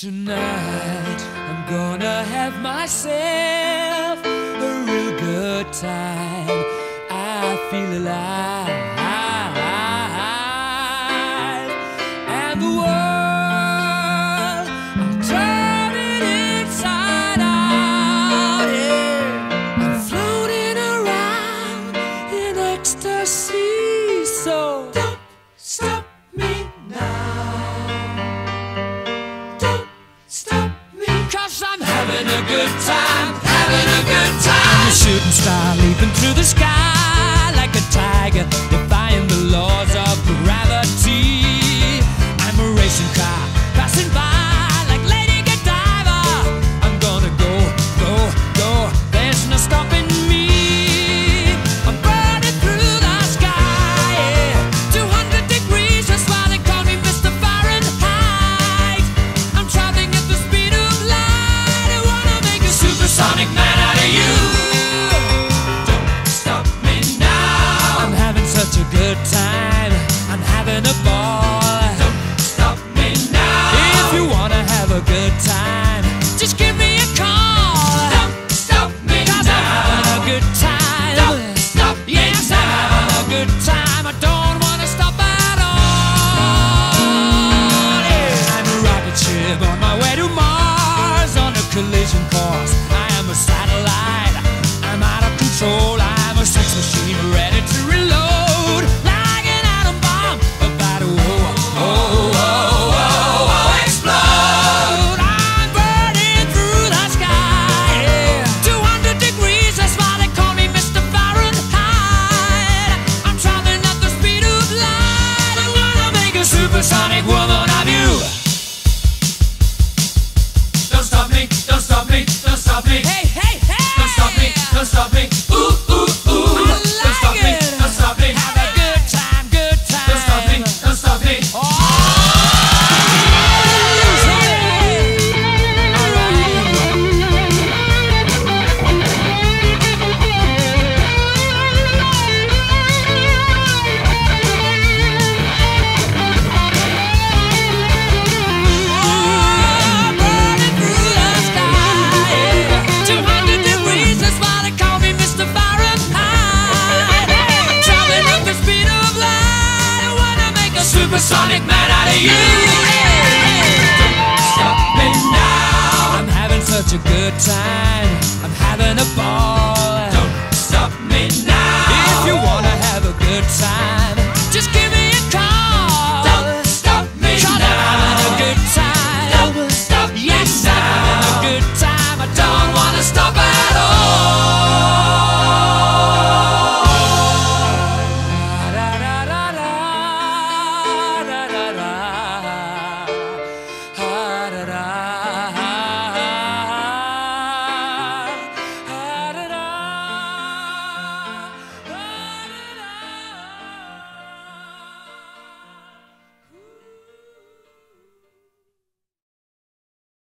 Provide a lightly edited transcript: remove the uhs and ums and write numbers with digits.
Tonight I'm gonna have myself a real good time. I feel alive, and the world, I'm turning inside out. Yeah, I'm floating around in ecstasy. So don't stop me now. I'm having a good time, having a good time. I'm a shooting star leaping through the sky like a tiger, defying the laws of gravity. I'm a racing car passing by like Lady Godiva. I'm gonna go, go, go, there's no stopping me. I'm burning through the sky, yeah. 200 degrees, that's why they call me Mr. Fahrenheit. I'm traveling at the speed of light. Supersonic man out of you. Don't stop me now. I'm having such a good time. I'm having a ball. Don't stop me now. If you wanna have a good time, just give me a call. Don't stop me now. 'Cause I'm having a good time. Don't stop me now. Yes, I'm having a good time. I don't wanna stop at all. Yeah. I'm a rocket ship on my way to Mars on a collision course. Satellite, I'm out of control. I'm a sex machine ready to reload, like an atom bomb about to explode. I'm burning through the sky, yeah. 200 degrees, that's why they call me Mr. Fahrenheit. I'm traveling at the speed of light. I'm gonna make a supersonic woman of you. Don't stop me, don't stop me, don't stop me. Hey, hey, hey! Don't stop me, don't stop me. Ooh, ooh, ooh. I like don't stop me, don't stop me. Have a good time, good time. Don't stop me, don't stop me. Oh! Supersonic man out of you. Don't stop me now. I'm having such a good time. I'm having a ball. Don't stop me now. If you wanna have a good time, just give me a call. Don't stop me now. I'm having a good time. Don't stop me now. Yes, I'm having a good time. I don't wanna stop at all. Da da da.